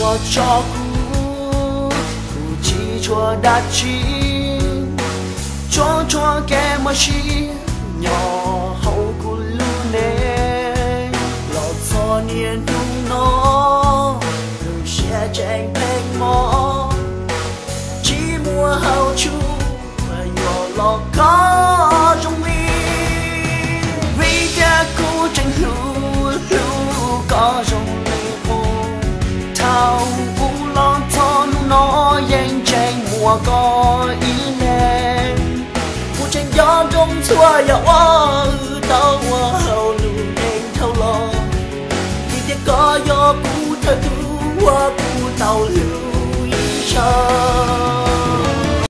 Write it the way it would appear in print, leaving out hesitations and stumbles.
qua cho cú chỉ cho đã chi cho kẻ mà chi nhỏ hậu cú lu nè lọt gió niên đúng nó đừng xe tranh bánh mò chỉ mua hậu chú mà nhỏ lọt có trong mi vì cha cú tranh hữu có trong thao vũ lo cho nó danh tranh mùa có ý nè mùa tranh gió đông xua ya oa tao hậu lù nên thâu lo vì tiếc có gió cũ thơ tu qua cũ tàu lưu ý chờ